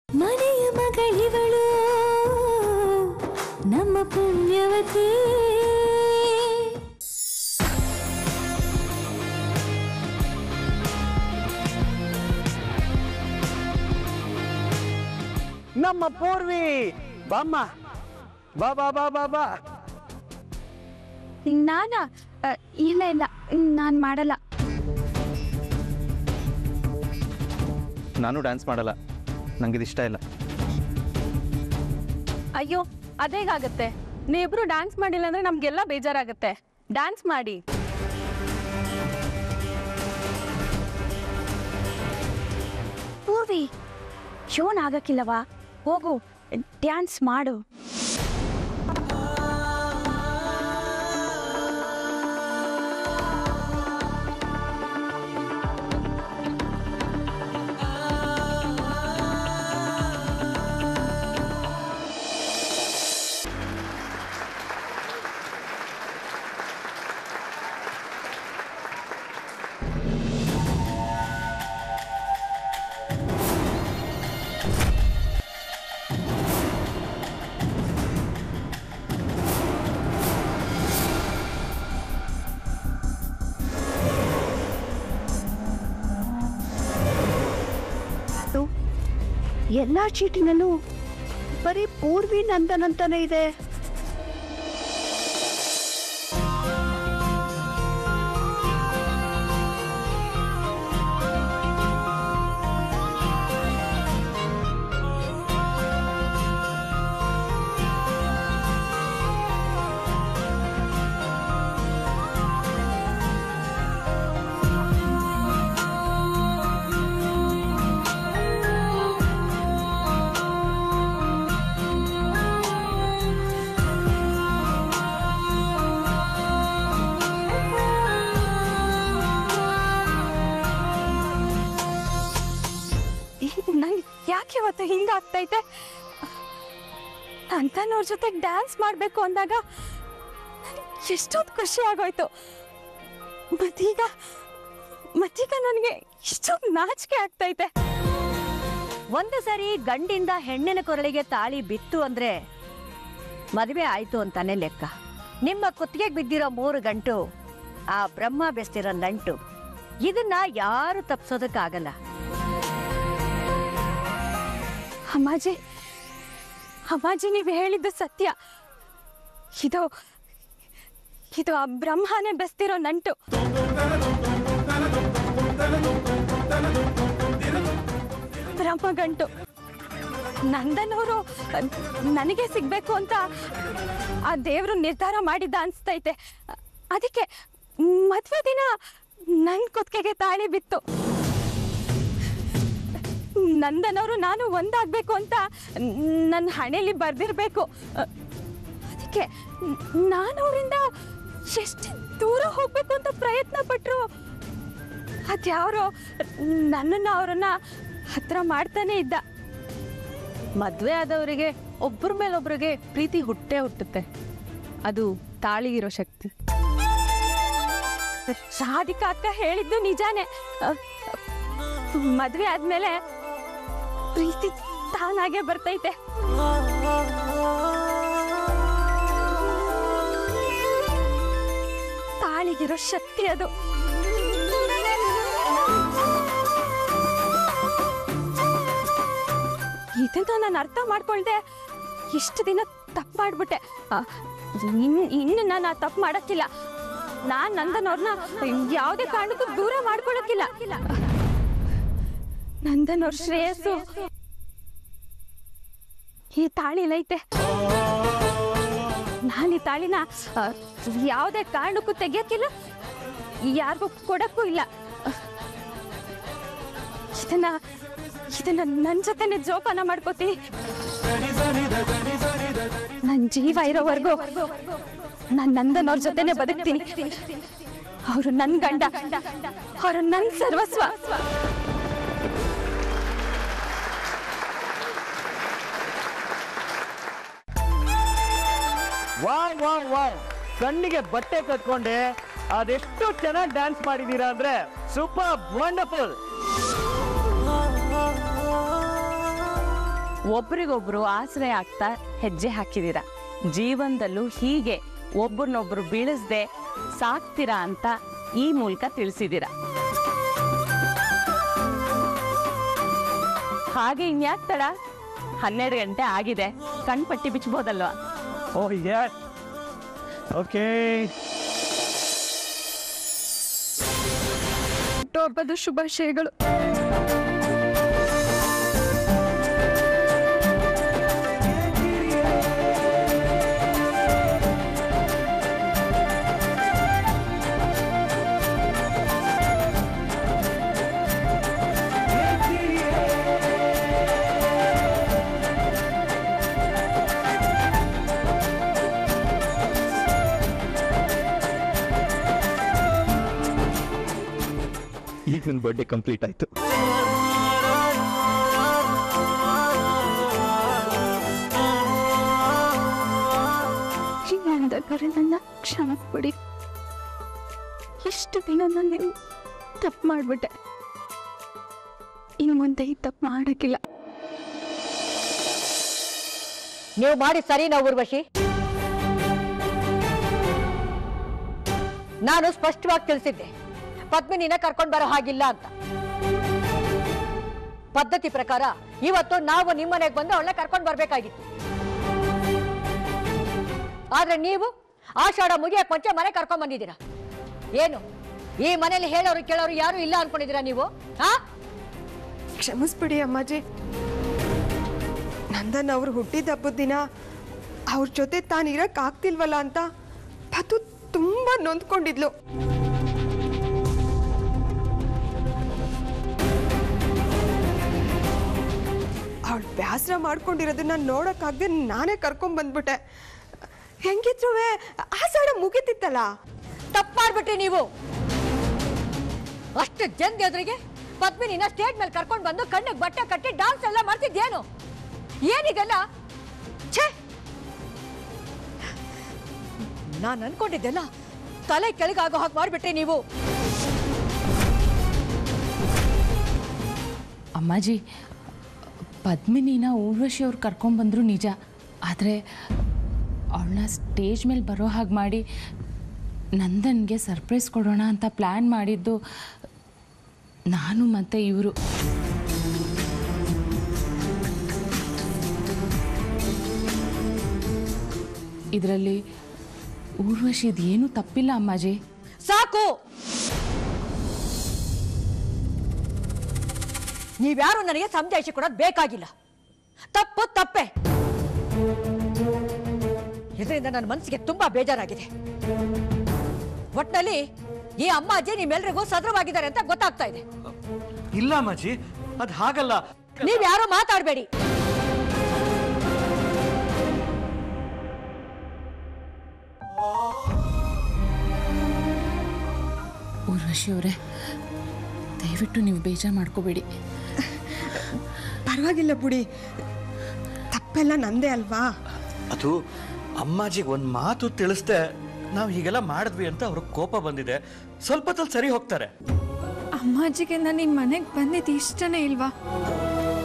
ಮನೆಯ ಮಗಳಿವಳು ನಮ್ಮ ಪುಣ್ಯವತಿ. ನಮ್ಮ ಪೂರ್ವಿ ಬಾಮ್ಮ, ಬಾ ಬಾ ಬಾ ಬಾ ಬಾ. ನಾನಾ? ಇಲ್ಲ ಇಲ್ಲ, ನಾನು ಮಾಡಲ್ಲ. ನಾನು ಡ್ಯಾನ್ಸ್ ಮಾಡಲ್ಲ, ನಂಗಿದು ಇಷ್ಟ ಇಲ್ಲ. ಅಯ್ಯೋ, ಅದೇಗಾಗತ್ತೆ? ನೀವಿಬ್ರು ಡ್ಯಾನ್ಸ್ ಮಾಡಿಲ್ಲ ಅಂದ್ರೆ ನಮ್ಗೆಲ್ಲ ಬೇಜಾರಾಗತ್ತೆ. ಡ್ಯಾನ್ಸ್ ಮಾಡಿ. ಪೂರ್ವಿ, ಶೋನ್ ಆಗಕ್ಕಿಲ್ಲವಾ? ಹೋಗು, ಡ್ಯಾನ್ಸ್ ಮಾಡು. ಎಲ್ಲ ಚೀಟಿನಲ್ಲೂ ಬರೀ ಪೂರ್ವಿ ನಂದನ್ ಅಂತಾನೆ ಇದೆ. ನಂಗೆ ಯಾಕೆ ಇವತ್ತು ಹಿಂಗಾಗ್ತೈತೆ? ಅಂತನವ್ರ ಜೊತೆ ಡ್ಯಾನ್ಸ್ ಮಾಡಬೇಕು ಅಂದಾಗ ಎಷ್ಟೊಂದು ಖುಷಿ ಆಗೋಯ್ತು. ಮತ್ತೀಗ ನನಗೆ ಇಷ್ಟೊಂದು ನಾಚಿಕೆ ಆಗ್ತೈತೆ. ಒಂದು ಸರಿ ಗಂಡಿಂದ ಹೆಣ್ಣಿನ ಕೊರಳಿಗೆ ತಾಳಿ ಬಿತ್ತು ಅಂದ್ರೆ ಮದುವೆ ಆಯ್ತು ಅಂತಾನೆ ಲೆಕ್ಕ. ನಿಮ್ಮ ಕುತ್ತಿಗೆಗೆ ಬಿದ್ದಿರೋ 3 ಗಂಟು ಆ ಬ್ರಹ್ಮ ಬೆಸ್ತಿರೋ ನಂಟು. ಇದನ್ನ ಯಾರು ತಪ್ಪಿಸೋದಕ್ಕಾಗಲ್ಲ. ಅಮ್ಮಾಜಿ ನೀವು ಹೇಳಿದ್ದು ಸತ್ಯ. ಇದು ಆ ಬ್ರಹ್ಮನೇ ಬೆಸ್ತಿರೋ ನಂಟು. ಬ್ರಹ್ಮಗಂಟು. ನಂದನ್ ಅವರು ನನಗೆ ಸಿಗ್ಬೇಕು ಅಂತ ಆ ದೇವ್ರು ನಿರ್ಧಾರ ಮಾಡಿದ್ದ ಅನ್ಸ್ತೈತೆ. ಅದಕ್ಕೆ ಮದ್ವೆ ದಿನ ನನ್ ಕುತ್ತಿಗೆಗೆ ತಾಳಿ ಬಿತ್ತು. ನಂದನ್ ಅವರು ನಾನು ಒಂದಾಗಬೇಕು ಅಂತ ನನ್ನ ಹಣೆಯಲ್ಲಿ ಬರ್ದಿರ್ಬೇಕು. ಅದಕ್ಕೆ ನಾನು ಅವರಿಂದ ಎಷ್ಟು ದೂರ ಹೋಗ್ಬೇಕು ಅಂತ ಪ್ರಯತ್ನ ಪಟ್ರು. ಅದ್ಯಾರೋ ನನ್ನನ್ನು ಅವರನ್ನ ಹತ್ರ ಮಾಡ್ತಾನೆ ಇದ್ದ. ಮದುವೆ ಆದವರಿಗೆ ಒಬ್ಬರ ಮೇಲೊಬ್ರಿಗೆ ಪ್ರೀತಿ ಹುಟ್ಟುತ್ತೆ. ಅದು ತಾಳಿಗಿರೋ ಶಕ್ತಿ. ರಾಧಿಕಾ ಅಕ್ಕ ಹೇಳಿದ್ದು ನಿಜಾನೇ. ಮದ್ವೆ ಆದ್ಮೇಲೆ ಪ್ರೀತಿ ತಾನಾಗೆ ಬರ್ತೈತೆ. ತಾಳಿಗಿರೋ ಶಕ್ತಿ ಅದು. ಇದನ್ನ ನಾನು ಅರ್ಥ ಮಾಡ್ಕೊಳ್ದೆ ಇಷ್ಟು ದಿನ ತಪ್ಪು ಮಾಡ್ಬಿಟ್ಟೆ. ಇನ್ನು ನಾನು ಆ ತಪ್ಪು ಮಾಡಕ್ಕಿಲ್ಲ. ನಾನ್ ನಂದನ್ ಅವ್ರನ್ನ ಯಾವುದೇ ಕಾರಣಕ್ಕೂ ದೂರ ಮಾಡ್ಕೊಳಕ್ಕಿಲ್ಲ. ನಂದನ್ ಅವ್ರ ಶ್ರೇಯಸ್ಸು ಈ ತಾಳಿಲೈತೆ. ನಾನು ಈ ತಾಳಿನ ಯಾವುದೇ ಕಾರಣಕ್ಕೂ ತೆಗಿಯಕ್ಕಿಲ್ಲ, ಯಾರಿಗೂ ಕೊಡಕ್ಕೂ ಇಲ್ಲ. ಇದನ್ನ ನನ್ನ ಜೊತೆನೆ ಜೋಪಾನ ಮಾಡ್ಕೋತೀನಿ. ನನ್ನ ಜೀವ ಇರೋವರೆಗೂ ನಾನು ನಂದನ್ ಅವ್ರ ಜೊತೆನೆ ಬದುಕ್ತೀನಿ. ಅವರು ನನ್ನ ಗಂಡ, ಅವರು ನನ್ನ ಸರ್ವಸ್ವ. ವಾವ್ ವಾವ್ ವಾವ್, ಕಣ್ಣಿಗೆ ಬಟ್ಟೆ ಕಟ್ಕೊಂಡೆ ಅದೆಷ್ಟು ಚೆನ್ನಾಗಿ ಡ್ಯಾನ್ಸ್ ಮಾಡಿದೀರಾ ಅಂದ್ರೆ ಸೂಪರ್ ವಂಡರ್ಫುಲ್. ಒಬ್ರಿಗೊಬ್ರು ಆಶ್ರಯ ಆಗ್ತಾ ಹೆಜ್ಜೆ ಹಾಕಿದೀರ. ಜೀವನದಲ್ಲೂ ಹೀಗೆ ಒಬ್ರನ್ನೊಬ್ರು ಬೀಳಿಸ್ದೆ ಸಾಕ್ತೀರಾ ಅಂತ ಈ ಮೂಲಕ ತಿಳಿಸಿದೀರ. ಹಾಗೆ ಇನ್ಯಾಕ್ ತಡ? 12 ಗಂಟೆ ಆಗಿದೆ, ಕಣ್ಪಟ್ಟಿ ಬಿಚ್ಚಬಹುದಲ್ವಾ? ಓಹ್ ಯಸ್, ಓಕೆ. ಹುಟ್ಟುಹಬ್ಬದ ಶುಭಾಶಯಗಳು. ಈಗ ನನ್ನ ಬರ್ಡೇ ಕಂಪ್ಲೀಟ್ ಆಯ್ತು. ನನ್ನ ಕ್ಷಮಿಸ್ಬಿಡಿ. ಎಷ್ಟು ದಿನ ನಾನು ತಪ್ಪು ಮಾಡ್ಬಿಟ್ಟೆ. ಇನ್ನು ಮುಂದೆ ಈ ತಪ್ಪು ಮಾಡಕ್ಕಿಲ್ಲ. ನೀವು ಮಾಡಿ ಸರಿನಾ ಊರ್ವಶಿ? ನಾನು ಸ್ಪಷ್ಟವಾಗಿ ತಿಳಿಸಿದ್ದೆ ಪದ್ಮಿನಿನ ಕರ್ಕೊಂಡು ಬರೋ ಹಾಗಿಲ್ಲ ಅಂತ. ಪದ್ಧತಿ ಪ್ರಕಾರ ಇವತ್ತು ನಾವು ನಿಮ್ಮನೆಗೆ ಬಂದು ಅವಳನ್ನ ಕರ್ಕೊಂಡು ಬರ್ಬೇಕಾಗಿತ್ತು. ಆದ್ರೆ ನೀವು ಆಷಾಢ ಮುಗಿಯಕ್ ಮುಂಚೆ ಮನೆ ಕರ್ಕೊಂಡ್ ಬಂದಿದ್ದೀರಾ. ಏನು ಈ ಮನೇಲಿ ಹೇಳೋರು ಕೇಳೋರು ಯಾರು ಇಲ್ಲ ಅನ್ಕೊಂಡಿದ್ದೀರಾ ನೀವು? ಕ್ಷಮಿಸ್ಬಿಡಿ ಅಮ್ಮಾಜಿ. ನಂದನ್ ಅವ್ರು ಹುಟ್ಟಿದ ಹಬ್ಬದ ದಿನ ಅವ್ರ ಜೊತೆ ತಾನಿರಕ್ ಆಗ್ತಿಲ್ವಲ್ಲ ಅಂತ ಪತು ತುಂಬಾ ನೊಂದ್ಕೊಂಡಿದ್ಲು. ಅವಳು ಬೇಸರ ಮಾಡ್ಕೊಂಡಿರೋದನ್ನ ನೋಡಕ್ಕಾಗದೆ ನಾನೇ ಕರ್ಕೊಂಡ್ ಬಂದ್ಬಿಟ್ಟೆ. ಹೆಂಗಿದ್ರು ಆಷಾಢ ಮುಗಿತಿತ್ತಲ್ಲ. ತಪ್ಪಾಡ್ಬಿಟ್ರಿ ನೀವು. ಅಷ್ಟು ಜನದ ಎದುರಿಗೆ ಪದ್ಮಿನಿನ ಸ್ಟೇಜ್ ಮೇಲೆ ಕರ್ಕೊಂಡು ಬಂದು ಕಣ್ಣಿಗೆ ಬಟ್ಟೆ ಕಟ್ಟಿ ಡಾನ್ಸ್ ಎಲ್ಲ ಮಾಡ್ತಿದ್ದೇನು? ಏನಿದೆಲ್ಲ? ಛೇ, ನಾನು ಅನ್ಕೊಂಡಿದ್ದೆಲ್ಲ ತಲೆ ಕೆಳಗಾಗೋ ಹಾಗೆ ಮಾಡ್ಬಿಟ್ರಿ ನೀವು. ಅಮ್ಮಾಜಿ, ಪದ್ಮಿನಿನ ಊರ್ವಶಿ ಅವ್ರು ಕರ್ಕೊಂಡ್ಬಂದ್ರು ನಿಜ. ಆದರೆ ಅವಳನ್ನ ಸ್ಟೇಜ್ ಮೇಲೆ ಬರೋ ಹಾಗೆ ಮಾಡಿ ನಂದನ್ಗೆ ಸರ್ಪ್ರೈಸ್ ಕೊಡೋಣ ಅಂತ ಪ್ಲ್ಯಾನ್ ಮಾಡಿದ್ದು ನಾನು ಮತ್ತು ಇವರು. ಇದರಲ್ಲಿ ಊರ್ವಶಿದು ಏನೂ ತಪ್ಪಿಲ್ಲ ಅಮ್ಮಾಜಿ. ಸಾಕು, ನೀವ್ಯಾರು ನನಗೆ ಸಂದೇಶ ಕೊಡೋದು ಬೇಕಾಗಿಲ್ಲ. ತಪ್ಪು ತಪ್ಪೆ. ಇದರಿಂದ ನನ್ನ ಮನಸ್ಸಿಗೆ ತುಂಬಾ ಬೇಜಾರಾಗಿದೆ. ಒಟ್ನಲ್ಲಿ ಈ ಅಮ್ಮಾಜಿ ನಿಮ್ಮೆಲ್ರಿಗೂ ಸದೃಢವಾಗಿದ್ದಾರೆ ಅಂತ ಗೊತ್ತಾಗ್ತಾ ಇದೆ. ಇಲ್ಲ ಅಮ್ಮಾಜಿ, ಅದು ಹಾಗಲ್ಲ. ನೀವ್ಯಾರು ಮಾತಾಡಬೇಡಿ. ಊರ್ವಶಿ ಅವರೇ, ದಯವಿಟ್ಟು ನೀವು ಬೇಜಾರು ಮಾಡ್ಕೋಬೇಡಿ. ಪರವಾಗಿಲ್ಲ ಬಿಡಿ, ತಪ್ಪೆಲ್ಲ ನಂದೇ ಅಲ್ವಾ. ಅದು ಅಮ್ಮಾಜಿಗೆ ಒಂದು ಮಾತು ತಿಳಿಸ್ದೆ ನಾವು ಹೀಗೆಲ್ಲ ಮಾಡಿದ್ವಿ ಅಂತ ಅವ್ರಿಗೆ ಕೋಪ ಬಂದಿದೆ. ಸ್ವಲ್ಪ ಹೊತ್ತಲ್ಲಿ ಸರಿ ಹೋಗ್ತಾರೆ. ಅಮ್ಮಾಜಿಗೆ ನಾನು ಈ ಮನೆಗೆ ಬಂದಿದ್ದು ಇಷ್ಟನೇ ಇಲ್ವಾ?